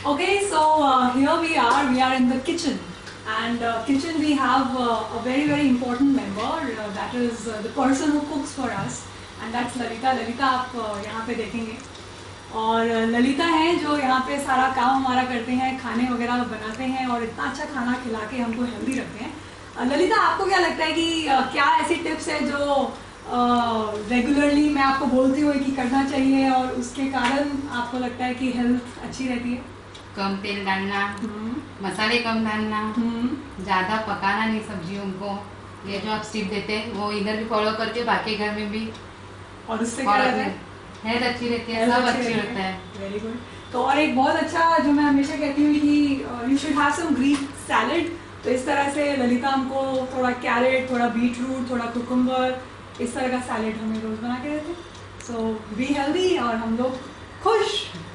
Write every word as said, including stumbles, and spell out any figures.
Okay, so uh, here we are. We are in the kitchen, and uh, kitchen we have uh, a very very important member. Uh, that is uh, the person who cooks for us, and that's Lalita. Lalita आप uh, यहाँ पे देखेंगे, और uh, Lalita हैं जो यहाँ पे सारा काम हमारा करते हैं, खाने वगैरह बनाते हैं और इतना अच्छा खाना खिला के हमको हेल्दी रखते हैं. uh, ललिता, आपको क्या लगता है कि uh, क्या ऐसी टिप्स है जो रेगुलरली uh, मैं आपको बोलती हूँ कि करना चाहिए और उसके कारण आपको लगता है कि हेल्थ अच्छी रहती है? कम तेल डालना, मसाले कम डालना, ज़्यादा पकाना नहीं सब्जियों को. ये जो आप स्टिप देते हैं वो इधर भी फॉलो करके बाकी घर में भी, और उससे क्या रहता है? हेल्थ अच्छी रहती है, सब अच्छी रहता है. Very good. तो और एक बहुत अच्छा जो मैं हमेशा कहती हूँ कि you should have some green salad. तो इस तरह से ललिता हमको थोड़ा कैरेट, थोड़ा बीट रूट, थोड़ा कुकुम्बर, इस तरह का सैलेड हमें रोज़ बना के देते हैं. सो बी हेल्दी और हम लोग खुश.